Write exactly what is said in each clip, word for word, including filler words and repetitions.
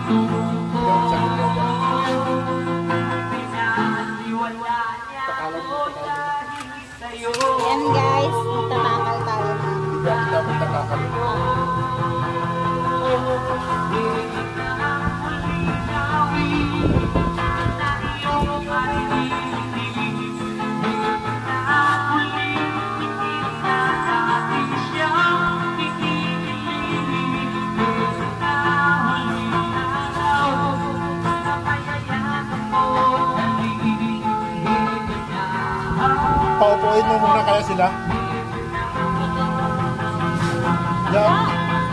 Ayan guys, magtatakal tayo na. Dapat takakal. Paupuin mo muna kaya sila. Yeah.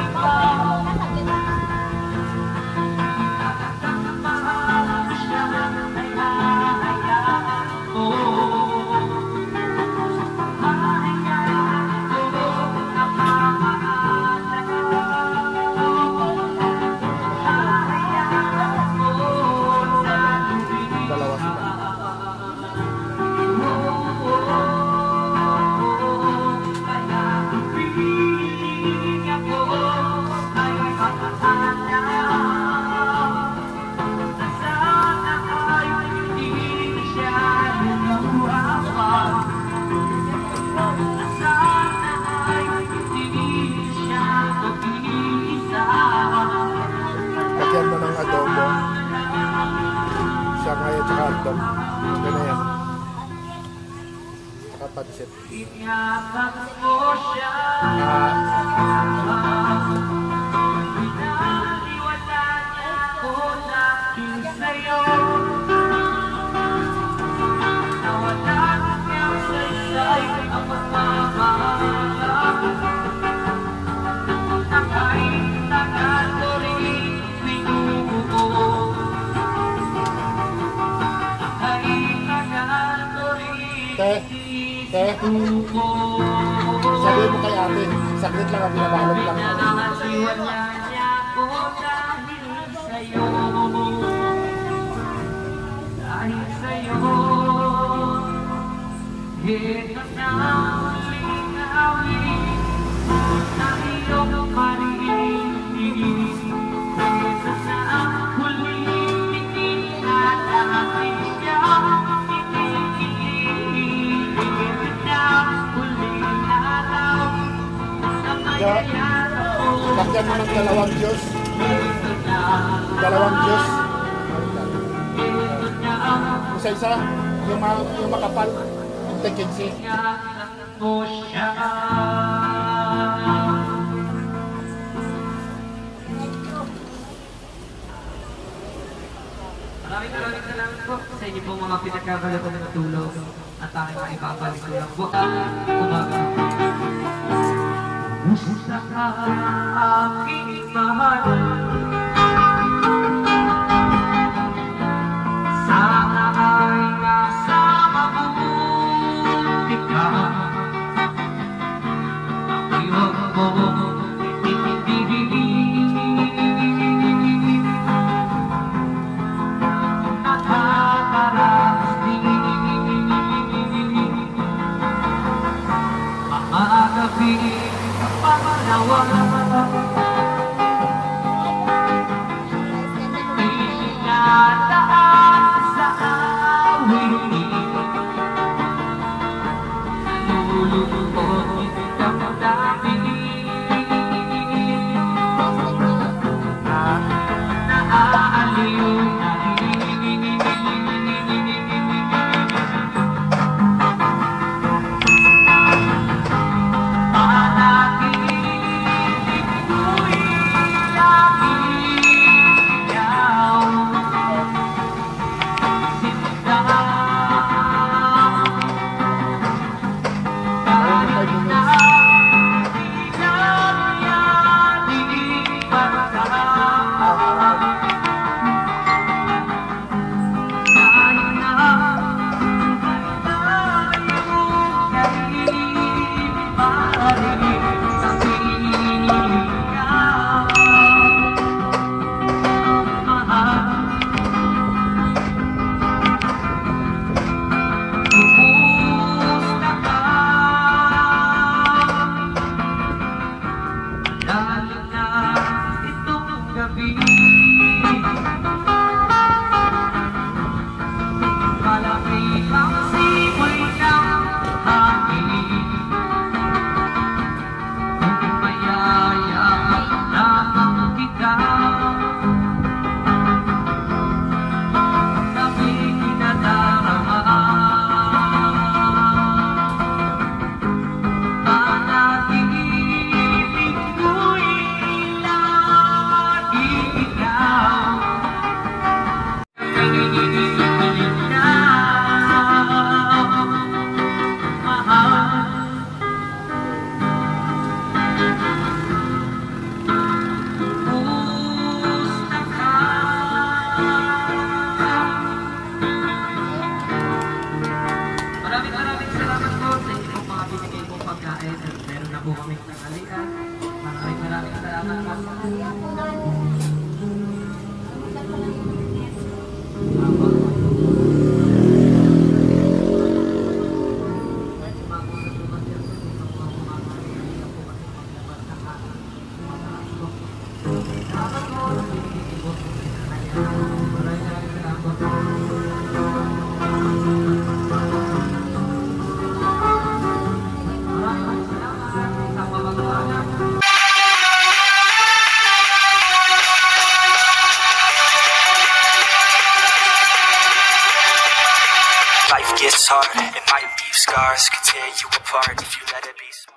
Lagyan mo ng adobo. Siya ngayon tsaka adobo. Gano'n yan. Tsaka pansit. Te, te, sabi mo kay ate, saglit lang ang binabalot lang. Lagyan mo ng dalawang juice. Dalawang juice. Isa-isa. Yung, yung makapal. Yung tekinsi. Maraming maraming salamat po sa inyo pong mga pinagkakaloban ng tulong at aking mga ibabalik ko lang po. Umaga. Musta ka aking mahal, sana ay nasa mabuti ka. Iwag mo ititibigin, nakakaranas din mga gabi pangalawa. Isinadaan sa awit, nalulungkot yung damdamin, naaaliw na rin. Lalo na itong gabi. Malaki ang simoy ng hangin. Kung mayayakap lamang kita, ako'y nadarama. Panaginip ko'y lagi ikaw. Nanginginig na mahal. Kumusta ka? Maraming maraming salamat po sa inyong mga binigay kong pagkain at meron na po kaming tanghalian. Maraming maraming salamat po. Life gets hard, it might leave scars, could tear you apart if you let it be.